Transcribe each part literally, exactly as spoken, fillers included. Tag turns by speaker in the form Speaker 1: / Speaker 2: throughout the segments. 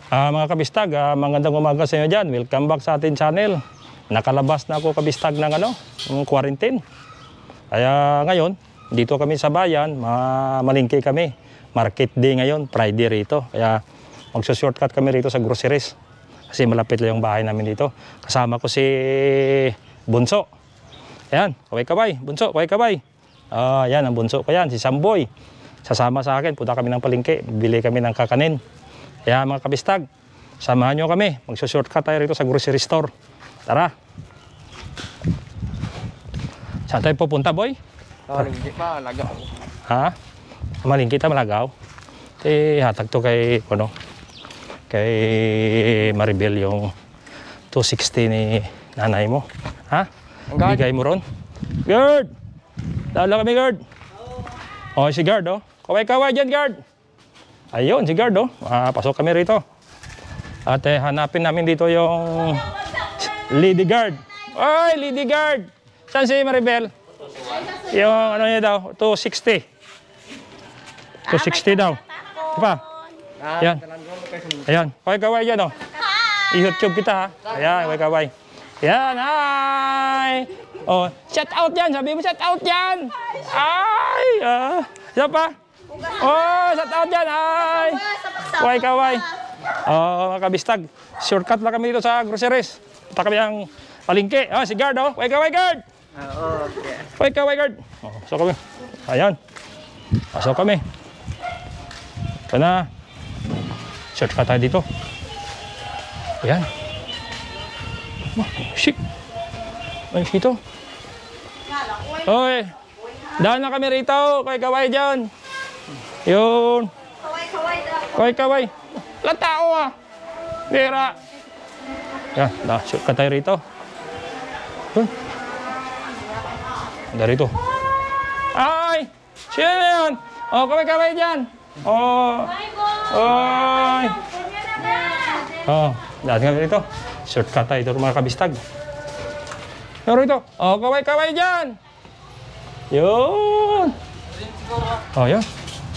Speaker 1: Ah, mga kabistag, ah, magandang umaga sa inyo dyan. Welcome back sa ating channel. Nakalabas na ako kabistag ng ano, ng quarantine. Kaya ngayon, dito kami sa bayan, malingki kami. Market day ngayon, Friday rito. Kaya magsushortcut kami rito sa groceries. Kasi malapit lang yung bahay namin dito. Kasama ko si Bunso. Ayan, kaway-kaway. Bunso, kaway-kaway. Ah, yan ang bunso ko yan, si Samboy. Sasama sa akin, punta kami ng palengke. Bili kami ng kakanin. Kaya mga kabistag, samahan nyo kami. Magsushortcut tayo rito sa grocery store. Tara. Saan tayo pupunta, boy?
Speaker 2: Malingki pa, Malagaw.
Speaker 1: Ha? Malingki ta, Malagaw? Eh, hatag to kay, ano, kay Maribel yung two sixty ni nanay mo. Ha? Bigay mo ron? Guard! Dala kami, guard. Oh, si guard, oh. Kaway-kaway dyan, guard. Ayun, si guard, oh. Ah, pasok kami rito. At eh, hanapin namin dito yung lady guard. Oy, lady guard! Saan si Maribel? Yung ano niya daw, two sixty. two sixty daw. Diba? Ayan. Ayan. Kaway-kaway dyan, oh. I-YouTube kita, ha. Ayan, kaway-kaway. Ayan, hi! Oh, shout out yan. Sabi mo, shout out yan. Ay! Ah. Isa pa? Oh, shout out yan. Ay! Kaway-kaway. Oh, mga kabistag. Shortcut lang kami dito sa groceries. Punta kami ang palengke. Ah, si guard, oh. Kaway-kaway, guard.
Speaker 2: Oo, okay.
Speaker 1: Kaway-kaway, guard. Oh, pasok kami. Ayan. Pasok kami. Ito na. Shortcut tayo dito. Ayan. Oh, shit. Ay, ito. Oy. Daan na kami rito. Kaway-kaway dyan. Yun. Kaway-kaway. Walang tao ah. Bira. Yan, na, shortcut tayo rito. Yun. Anda rito. Ay! Sino na yun? Oh, kaway-kaway dyan. Oh. Oy. Oh, daan kami rito. Shortcut tayo ito mga kabistag. Pero ito. Oh, kaway-kaway dyan. Yun. Oh, yun.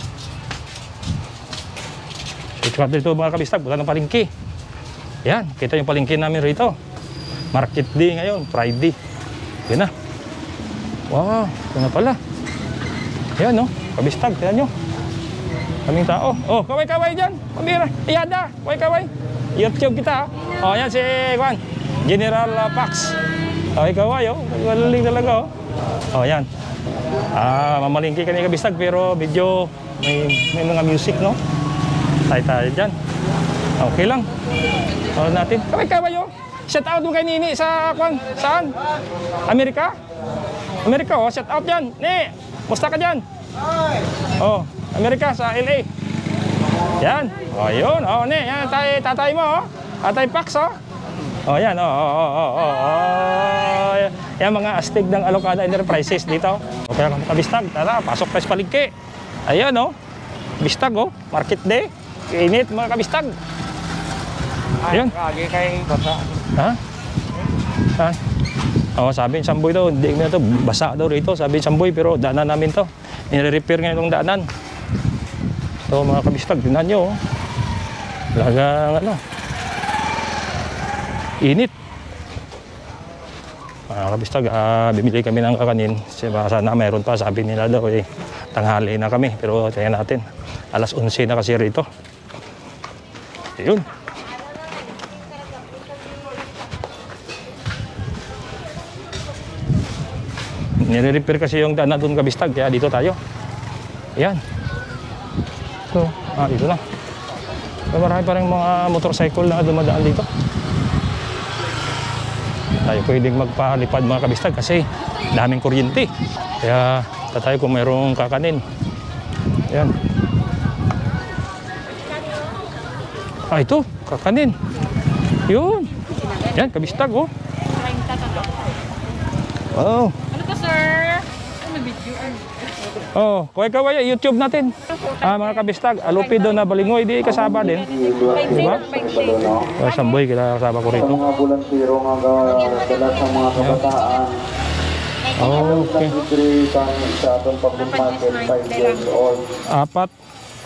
Speaker 1: Shortcut dito mga kabistag. Punta ng palengke. Yan. Kita yung palengke namin rito. Market day ngayon. Friday. Yan na. Wow. Ito na pala. Yan, no. Kabistag. Tignan nyo. Kaming tao. Oh, kaway-kaway dyan. Pambira. Iyada. Kaway-kaway. YouTube kita, ha. Oh, yan si Juan. General uh, Pax. Kaway-kaway, oh. Magaling talaga, oh. Oh, yan. Ah, mamalingki kami kabistag pero medyo may, may mga music, no? Tayo-tayo dyan. Okay lang. Oh, natin. Kaway-kaway, oh. Shout out mo kay Nini sa Juan. Saan? Amerika? Amerika, oh. Shout out dyan. Ni, musta ka dyan? Oh, Amerika sa L A. Yan. Oh, yun. Oh, ni, yan tay tatay mo, oh. Tatay Pax, oh. Oh, yan. Oh, oh, oh, oh, oh. oh. Yan mga astig ng Alocada Enterprises dito. Okay, kabistag. Tara, pasok tayo sa palengke. Ayan, oh. Bistag, oh. Market day. Init, mga kabistag. Ayun.
Speaker 2: Kagi kay basa.
Speaker 1: Ha? Ha? Oh, sabi ni Samboy daw, hindi na to basa daw rito. Sabi ni Samboy, pero daanan namin to. Nire-repair ngayon yung daanan. So, mga kabistag, tingnan nyo, oh. Lagang, ano, init. Mga kabistag, ah, bibili kami ng kakanin. Sana mayroon pa, sabi nila daw, eh, tanghali na kami. Pero tingnan natin, alas onse na kasi rito. Ayun. Nire-repair kasi yung daanan doon kabistag, kaya dito tayo. Ayan. So, ah, dito na. So, marami pa rin mga motorcycle na dumadaan dito. Tayo pwedeng magpalipad mga kabistag kasi daming kuryente. Kaya tayo kung mayroong kakanin. Ayan. Ah, ito. Kakanin. Yun. Ayan, kabistag, oh. Wow.
Speaker 3: Ano to, sir? Ano video?
Speaker 1: Oh, kaway-kaway, YouTube natin. Ah, mga kabistag, alupido na balingoy, di kasaba din. Diba? Oh, Samboy, kasama ko rito.
Speaker 4: Mga bulansiro nga dala sa mga kabataan.
Speaker 1: Oh, okay.
Speaker 4: Sa atong pag-market, five years old.
Speaker 1: Apat.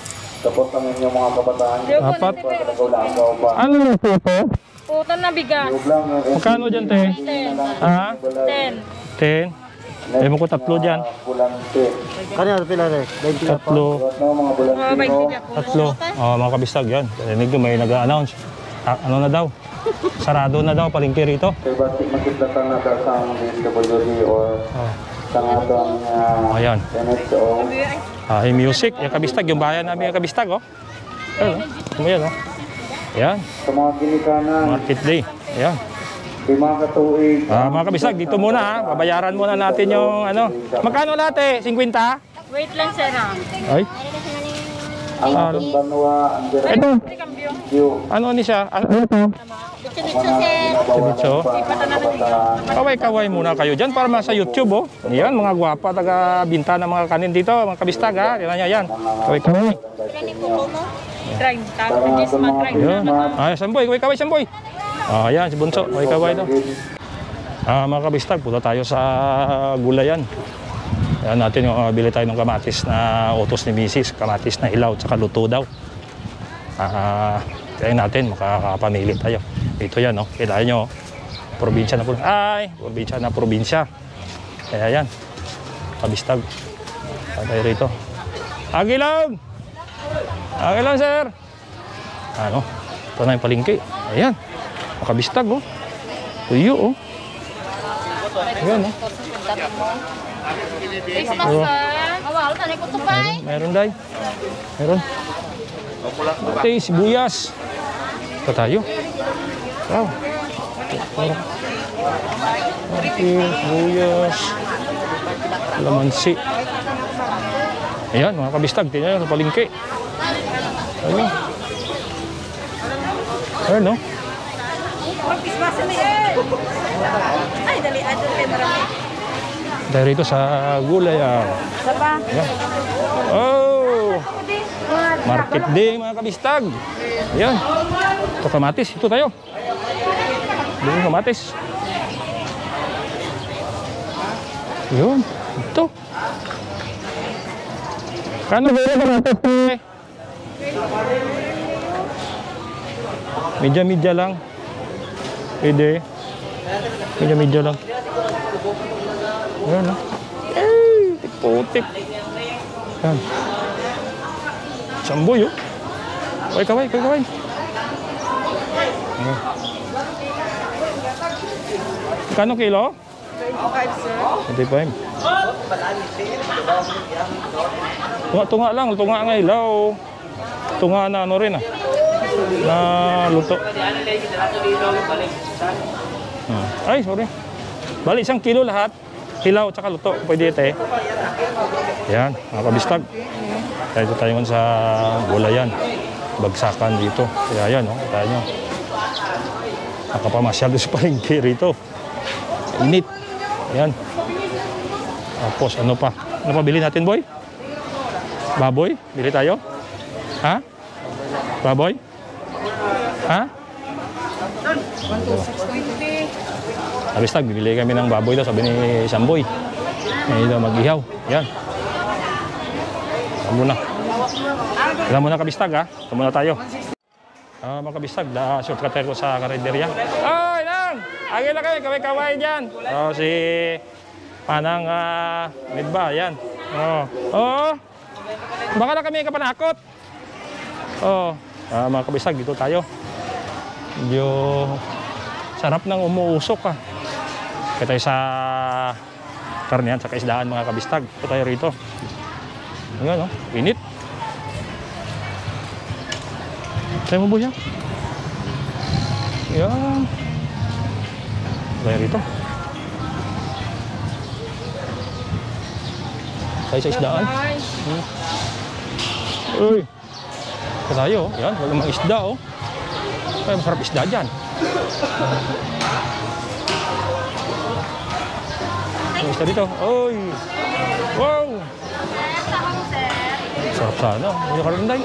Speaker 4: Tapos ang inyong mga kabataan.
Speaker 1: Apat.
Speaker 4: Lagaw-lagaw ba?
Speaker 1: Ano yung puto?
Speaker 3: Putan na bigas.
Speaker 4: Huwag lang. eh,
Speaker 1: Magkano dyan, te?
Speaker 3: ten.
Speaker 1: Ha?
Speaker 3: ten.
Speaker 1: ten. Eh, mo ko tatlo dyan.
Speaker 4: Bulante.
Speaker 2: Kanya pila rin?
Speaker 1: Tatlo.
Speaker 4: Huwag na mga bulante.
Speaker 3: Oh, may
Speaker 4: no?
Speaker 3: tiga po.
Speaker 1: Tatlo. Oh, mga kabistag yan. Rinig ko may nag-a-announce. Ah, ano na daw? Sarado na daw, palengke rito.
Speaker 4: Kaya ba't makitatan na ka sa D W D or
Speaker 1: Oh.
Speaker 4: sa atong uh,
Speaker 1: Ayan.
Speaker 4: N S O?
Speaker 1: Ah, yung music, yung kabistag, yung bayan namin yung kabistag, oh. Ayan, oh. Ayan, oh. Ayan,
Speaker 4: Sa mga ginikanan,
Speaker 1: market day. Ayan.
Speaker 4: lima katuig.
Speaker 1: Ah, mga kabistag, dito muna, ha. Babayaran muna natin yung, ano. Magkano lahat, eh? fifty?
Speaker 3: Wait lang, sir. ah.
Speaker 1: Ay,
Speaker 4: Ang atong banwa, ang
Speaker 1: ito.
Speaker 4: diretsyo.
Speaker 1: Ano ni siya? Ano ito? Diretso. Kaway-kaway muna kayo dyan para sa YouTube, oh. Yan, mga gwapa, taga-binta ng mga kanin dito, mga kabistag, ha. Tingnan nyo yan. Kaway-kaway.
Speaker 3: Try. Tama na, Jess. Mag-try.
Speaker 1: Yan. Ay, samboy, kaway-kaway, samboy. Ah, yan, si Bunso, kaway-kaway daw. Ah, mga kabistag, punta tayo sa gulayan. Ayan natin yung uh, bili tayo ng kamatis na utos ni Missus Kamatis na hilaw, tsaka luto daw. Ah, kaya natin, makakapamili tayo. Ito yan, no? Kita nyo, probinsya na probinsya. Ay, probinsya na probinsya. Kaya yan, kabistag. Tayo rito. Agilaw! Agilaw, sir! Ano? Ito na yung palengke. Ayan, makabistag, oh. Tuyo, oh. Ayan, oh.
Speaker 3: Christmas, sir. Awal, tanay ko tupay.
Speaker 1: Meron, day. Meron. Ate, sibuyas. Ito tayo. Wow. Ate, sibuyas. Lamansi. Ayan, mga kabistag. Tingnan nyo sa palengke. Ayan. Ayan, no?
Speaker 3: Ay, dali. Adol kayo marami.
Speaker 1: Dahil rito sa gulay. Ah.
Speaker 3: Sapa.
Speaker 1: Ayan. Oh! Market day, mga kabistag. Ayan. Ito kamatis. Ito tayo. Dito kamatis. Ayan. Ito. Kano ba yung kamatis? Eh? Medya-medya lang. Pwede. Medya-medya lang. Ayan, no? Ay, putik. Ayan. Samboy, oh. Kaway, kaway, kaway, kaway. Ayan. Kano kilo?
Speaker 3: twenty-five, sir.
Speaker 1: twenty-five. Tunga-tunga lang, tunga nga ilaw. Tunga na ano rin, ah. Na luto. Hmm. Ay, sorry. Bali, isang kilo lahat. Hilaw at saka luto. Pwede ito, eh. Yan, mga kabistag. Kaya ito tayo sa gulayan. Bagsakan dito. Kaya yan, oh. Kaya nyo. Nakapamasyal doon sa palengke rito. Init. Ayan. Tapos, ano pa? Ano pa bili natin, boy? Baboy? Bili tayo? Ha? Baboy? Ha? Kabistag, bibili kami ng baboy daw, sabi ni Samboy. Ngayon daw mag-ihaw. Yan. Alam muna. Alam muna, kabistag, ha? Ito muna tayo. Ah, mga kabistag, da shortcut ko sa karinderya. Oy, nang! Agay na kayo, kaway-kaway dyan. Oh, si Manang uh, Midba, yan. Oh. Oh. Baka na kami kapanakot. Oh. Ah, mga kabistag, dito tayo. Medyo sarap ng umuusok, ha. Kaya tayo sa karnihan, sa kaisdaan, mga kabistag. Ito tayo rito. Ayan, oh. Init. Tayo mo, buya. Ayan. Tayo rito. Tayo sa isdaan. Hmm. Uy. Ito tayo, oh. Ayan, walang mga isda, oh. Ay, masarap isda dyan. May isda dito. Oy! Wow! Sarap sana. Hindi ka rin, day.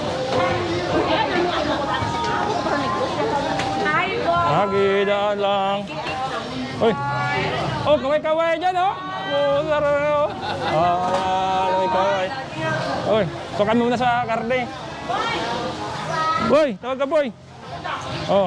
Speaker 1: Lagi, daan lang. Oy! Oh, kaway-kaway dyan, oh! Oh, sarap, oh! Ah, kaway-kaway. Oy, so kami muna sa karne. Boy, tawag ka, boy. Oh.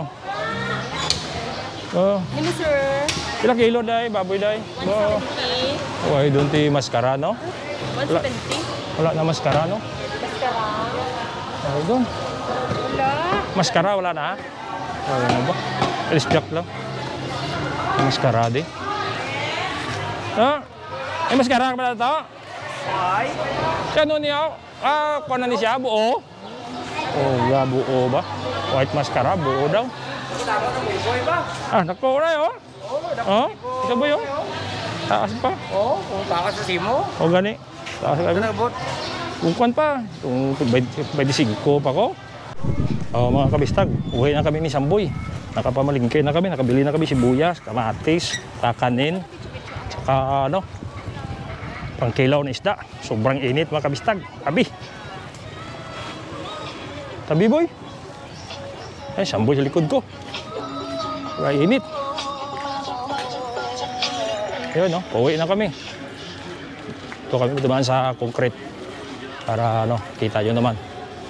Speaker 1: Oh.
Speaker 3: Nimi sir.
Speaker 1: Pila kilo day, baboy day. Oh.
Speaker 3: one seventy.
Speaker 1: Oy, doon ti maskara, no?
Speaker 3: one seventy.
Speaker 1: Wala na maskara, no?
Speaker 3: Maskara.
Speaker 1: Ay, doon.
Speaker 3: Wala.
Speaker 1: Maskara, wala na. Wala na ba? Alis jack lang. Maskara, di. Ah, may maskara ka pala ito?
Speaker 2: Ay.
Speaker 1: Siya nun niya, ah, kung na ni siya, buo. Oh, wala, buo ba? White maskara, buo daw.
Speaker 2: Dapat ang buboy ba?
Speaker 1: Ah, naku na yun.
Speaker 2: Oo, dapat.
Speaker 1: Oh, ito ba yun? Taas pa.
Speaker 2: Oo, kung takas sa simo.
Speaker 1: O gani. Taas ka.
Speaker 2: Nabot.
Speaker 1: Kungkuan pa. Kung twenty-five pa ko. Oh, mga kabistag, uwi na kami ni Samboy. Nakapamalingke na kami, nakabili na kami sibuyas, kamatis, kakanin, tsaka ano, pangkilaw na isda. Sobrang init mga kabistag. Tabi. Tabi boy. Ay, Samboy sa likod ko. Sobrang init. Yun, no? Pauwi na kami. Ito kami dumaan sa concrete para ano, kita yun naman.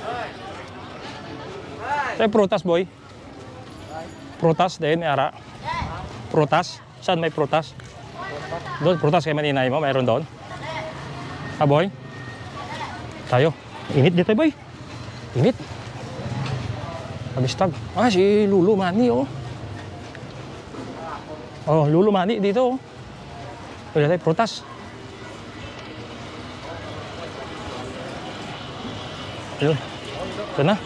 Speaker 1: May prutas, boy. Prutas din, may ara. Prutas? Saan may prutas? Doon, prutas kay maninay mo, mayroon doon. Ah, boy? Tayo. Init dito, boy. Init. Kabistag. Ah, si Lulu Mani, oh. Oh, Lulu Mani dito, oh. Wala tayo, prutas. Ayun. Ito na.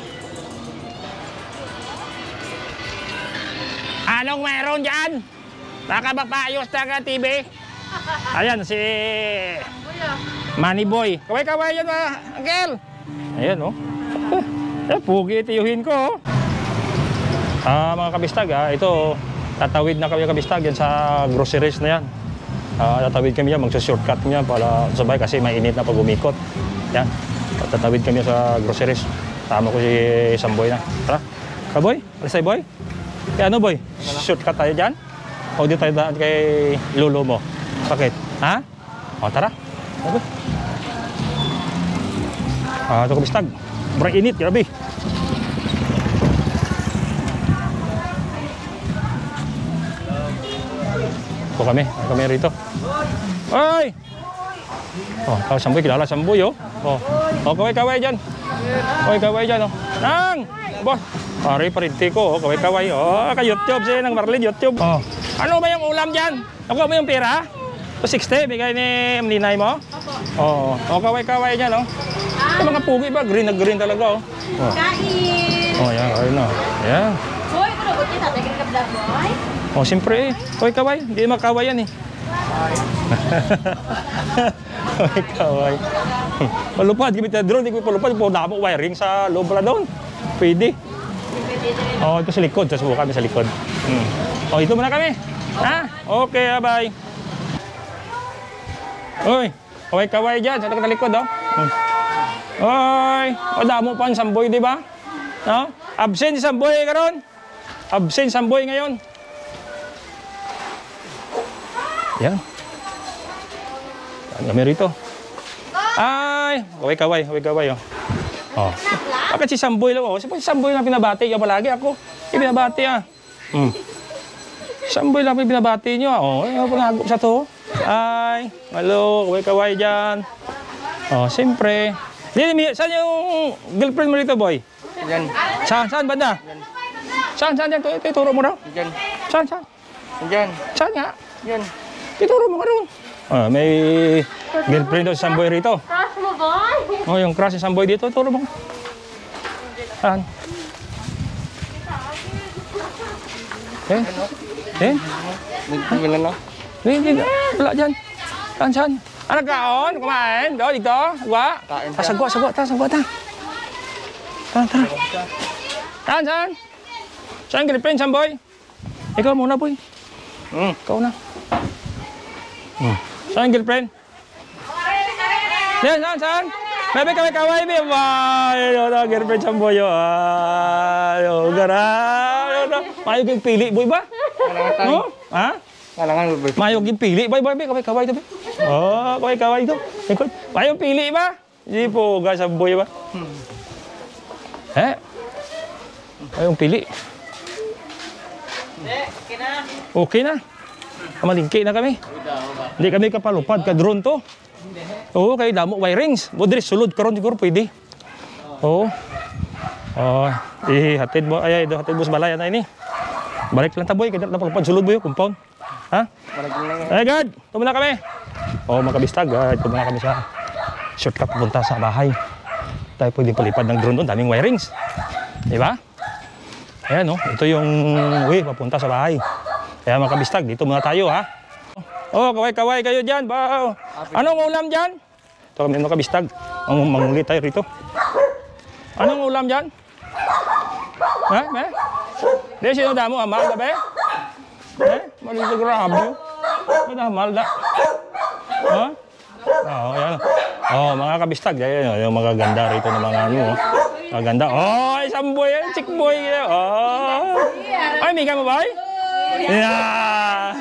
Speaker 1: Anong meron dyan? Nakabapayos na ka, T V. Ayan, si Manny Boy. Kaway-kaway yan, mga Uncle. Ayan, oh. Eh, pugi, tiyuhin ko, oh. Ah, mga kabistag, ah, ito, tatawid na kami kabistag yan sa groceries na yan. Ah, tatawid kami yan, magsa-shortcut niya para sabay kasi mainit na pag umikot. Yan, tatawid kami sa groceries. Tama ko si Samboy na. Tara, kaboy, alis tayo, boy. Kaya ano, boy? Shortcut tayo dyan? O di tayo daan kay lolo mo? Bakit? Ha? O, tara. Ano, boy? Ah, ito kabistag. Sobrang init, grabe. Ito kami, kami rito. Hoy! Oh, tao Samboy, kilala Samboy, oh. Oh, oh kaway-kaway dyan. Kaway-kaway dyan, oh. Nang! Boy! Pare, parinti ko, oh. Kaway-kaway, oh. Ka-YouTube siya, nang Marlin, YouTube. Oh. Ano ba yung ulam dyan? Nakuha mo yung pera? two sixty, bigay ni Ninay mo? Oo. Oh, oh, kaway-kaway dyan, oh. Yung mga pugi ba? Green na green talaga, oh. Oh,
Speaker 3: Kain.
Speaker 1: oh yan, ayun na. Yan.
Speaker 3: Boy, kung nabuti na, tayo ka vlog, boy.
Speaker 1: Oh, siyempre eh. Kaway-kaway. Hindi makaway yan eh. Kaway-kaway. Palupad. Gimit na drone. Hindi ko palupad. Po damo wiring sa loob pala doon. Pwede. Oh, ito sa likod. Sasubukan kami sa likod. Hmm. Oh, ito muna kami. Ha? Okay, bye. Uy, kaway-kaway dyan. Sa likod, oh. Hmm. Uy, o damo pa ang Samboy, di ba? No? Absent si Samboy karon. Absent Samboy ngayon. Yan. Yan kami rito. Ay! Kaway-kaway, kaway-kaway, oh. Oh. Bakit si Samboy lang, oh? Si Samboy lang pinabati niyo palagi ako. Ibinabati, ah. Hmm. Samboy lang pinabati niyo, ah. Oh, eh, panagop sa to. Ay! Hello, kaway-kaway dyan. Oh, siyempre. Saan yung girlfriend mo rito, boy?
Speaker 2: Yan.
Speaker 1: Saan? Saan, banda? Saan? Saan? Ito, ito, ituro mo daw.
Speaker 2: Yan.
Speaker 1: Saan? Saan?
Speaker 2: Yan.
Speaker 1: Saan nga?
Speaker 2: Yan.
Speaker 1: Ituro mo ka doon. Ah, may girlfriend daw si Samboy rito.
Speaker 3: Crush mo, boy.
Speaker 1: Oh, yung crush ni Samboy dito, ituro mo. Saan? Eh? Eh?
Speaker 2: Wala na.
Speaker 1: Eh, hindi na. Wala dyan. Saan, saan? Anak kaon, kumain. Do, dito. Gua.
Speaker 2: Kain
Speaker 1: Ta, sagwa, sagwa, ta, sagwa, ta. Ta, ta. Saan, saan? Saan girlfriend, Samboy? Ikaw muna, boy.
Speaker 2: Hmm.
Speaker 1: Ikaw na. Hmm. Saan girlfriend? Yan, saan, saan? Bebe, kaway-kaway, be. Wow, yun, yun, girlfriend Samboy, yun. Ayun, gara. Mayog yung pili, boy ba?
Speaker 2: Kalangan tayo.
Speaker 1: No? Ha?
Speaker 2: Kalangan, boy.
Speaker 1: Mayog yung pili, boy, boy, be. Kaway-kaway to, be. Oh, kaway-kaway to. Mayog pili ba? Hindi po, guys, Samboy ba? Ay, yung pili. Okay na. Kamalingki na kami. Hindi kami kapalupad, ka-drone to. Oo, kayo damo, wirings. Budris, sulod karon siguro, pwede. Oo. Oh, eh, hatid mo, ay, ay, hatid mo sa balay, na ini. Balik lang taboy, kaya napalupad, sulod mo yung compound. Ha? Ay, God, tumuna kami. Oo, oh, makabistag, uh, tumuna kami sa shortcut punta sa bahay. Tayo pwedeng palipad ng drone doon, daming wirings. Di ba? Ayan, no? Ito yung way papunta sa bahay. Kaya makabistag, dito muna tayo, ha? Oh, kaway-kaway kayo dyan. Ba? Anong ulam dyan? Ito kami makabistag. Ang manguli tayo rito. Anong ulam dyan? Ha? Be? Di, sino damo? Amal na, be? Eh? Malito grabe. Ito, amal na. Ha? Oo, oh, ayan. Oh, mga kabistag. Ayan, yung mga ganda rito ng mga ano. Oh. Mga ganda. Oh, isang boy. Chick boy. Oh. Ay, may ka mo ba? Yeah.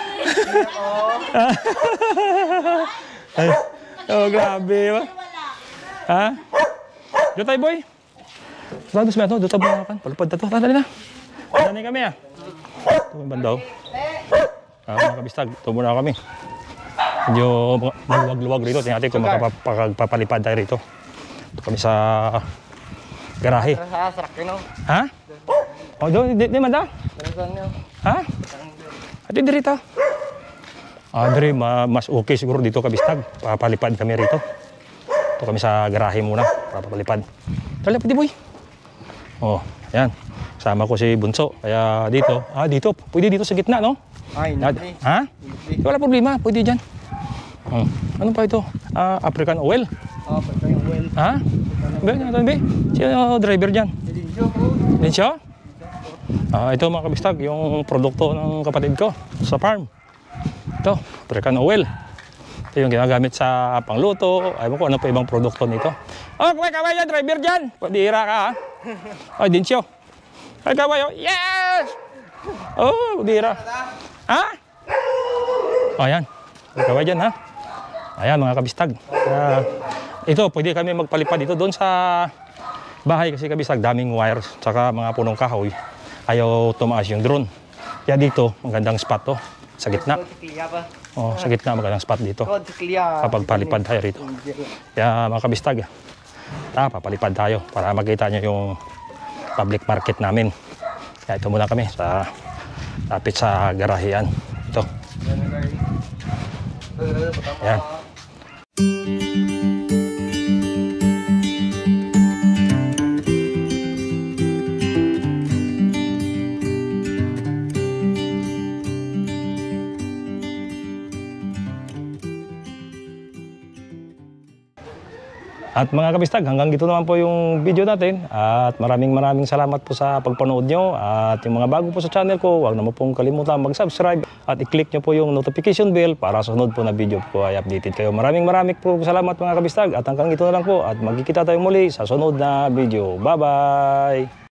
Speaker 1: Ay, oh, grabe ba? Ha? Dito tayo, boy. Bagus ba ito? Dito tayo kan. Palupad na ito. Tandali na. Tandali kami, ah. Ito yung bandaw. Ah, mga kabistag. Ito muna kami. Medyo maluwag-luwag rito. Tingnan natin kung makapapalipad tayo rito. Ito kami sa garahe. Ha? O, doon. Di man daw? Ha? Ito dito. Ah, Dre, mas okay siguro dito kabistag. Papalipad kami rito. Ito kami sa garahe muna. Papalipad. Tala, pwede boy. Oh, yan. Sama ko si Bunso. Kaya dito. Ah, dito. Pwede dito sa gitna, no?
Speaker 2: Ay, hindi.
Speaker 1: Ha? Wala problema. Pwede dyan. Hmm. Ano pa ito? Ah, African oil.
Speaker 2: Oh, pwede yung well.
Speaker 1: Ha? Be, ano be? Sino driver dyan? Din siya? Ah, ito mga kabistag, yung produkto ng kapatid ko sa farm. Ito, African oil. Ito yung ginagamit sa pangluto. Ayaw ko ano pa ibang produkto nito. Oh, kaway kaway yan, driver dyan. Padira ka, ha? Ay, din siya. Ay, kaway, oh. Yes! Oh, padira. Ha? Oh, ayan. Kaway dyan, ha? Ayan, mga kabistag. Uh, ito, pwede kami magpalipad dito doon sa bahay kasi kabistag, daming wires, tsaka mga punong kahoy. Ayaw tumaas yung drone. Kaya dito, magandang spot to. Sa gitna. Oh, sa gitna, magandang spot dito. Kapag palipad tayo rito. Kaya mga kabistag, ta, papalipad tayo para makita nyo yung public market namin. Kaya ito muna kami sa lapit sa garahean. Ito. Ayan. At mga kabistag, hanggang dito naman po yung video natin. At maraming maraming salamat po sa pagpanood nyo. At yung mga bago po sa channel ko, huwag na mo pong kalimutan mag-subscribe. At i-click nyo po yung notification bell para sa sunod po na video po ay updated kayo. Maraming maraming po salamat mga kabistag. At hanggang dito na lang po. At magkikita tayo muli sa sunod na video. Bye-bye!